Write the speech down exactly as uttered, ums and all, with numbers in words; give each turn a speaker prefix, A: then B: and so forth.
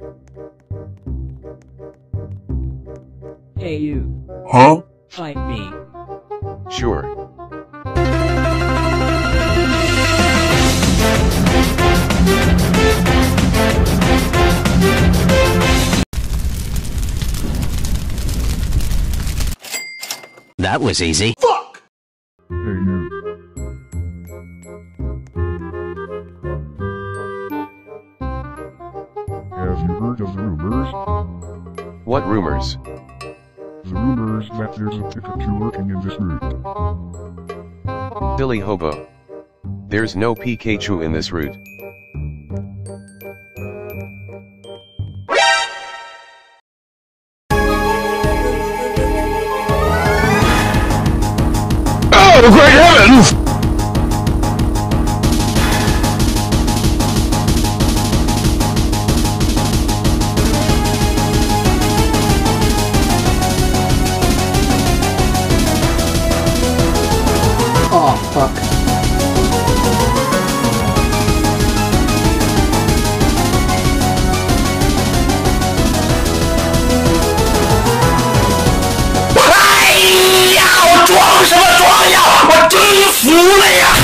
A: Hey you.
B: Huh?
A: Fight me.
C: Sure.
D: That was easy.
B: Fuck! Hey you. Have you heard of the rumors?
C: What rumors?
B: The rumors that there's a Pikachu lurking in this route.
C: Silly hobo. There's no Pikachu in this route.
B: Oh, great heavens!
A: Oh, fuck.
D: 哎呀！我装什么装呀！我真服了呀！